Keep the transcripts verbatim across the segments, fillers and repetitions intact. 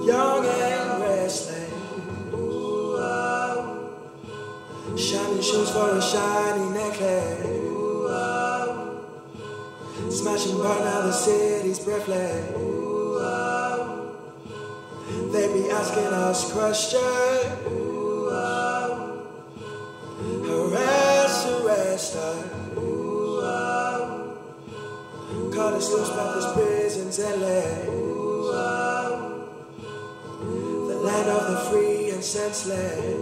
young and restless. Shining shoes for a shiny necklace. Smashing burn out the city's breathless. They be asking us questions. Harass, arrest us. Call us loose, but this prison's endless. The land of the free and senseless.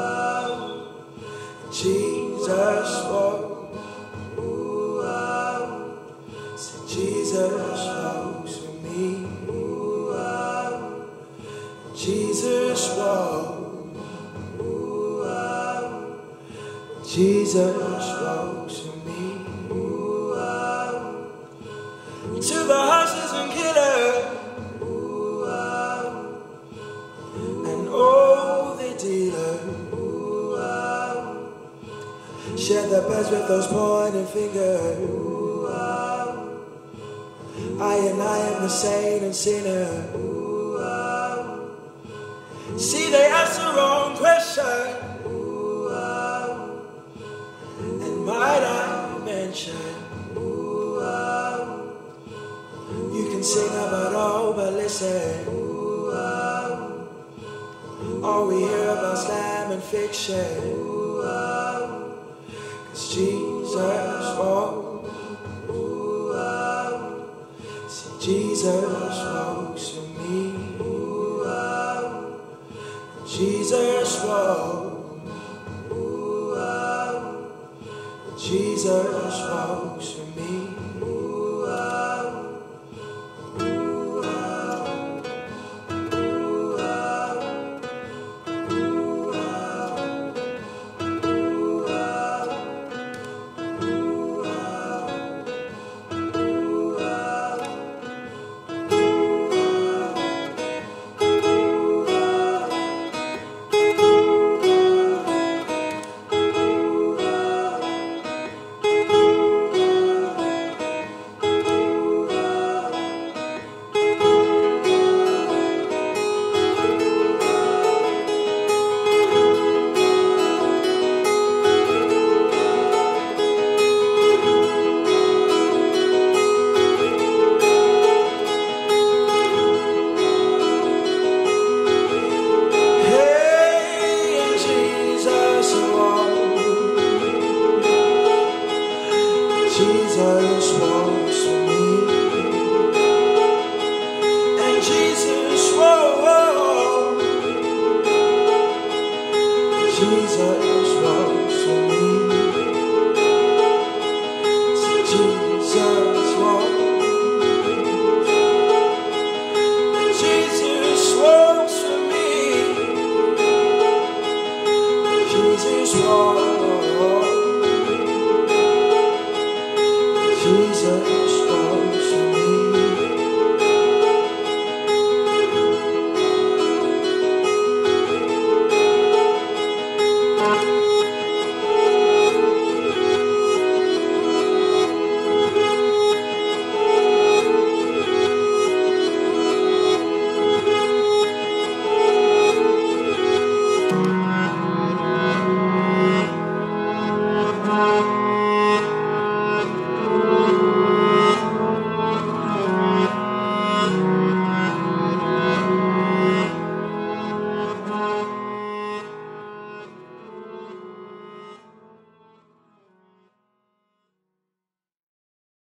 Jesus walks. Say Jesus walks with me. Jesus walks. Jesus walks with me. To the horses and killers and all the dealers. Share the beds with those pointing fingers. I and I am the saint and sinner. See, they ask the wrong question. And might I mention, you can sing about all, but listen. All we hear about slam and fiction. Cause Jesus walks. See, Jesus walks with me. Jesus walks. Jesus walks.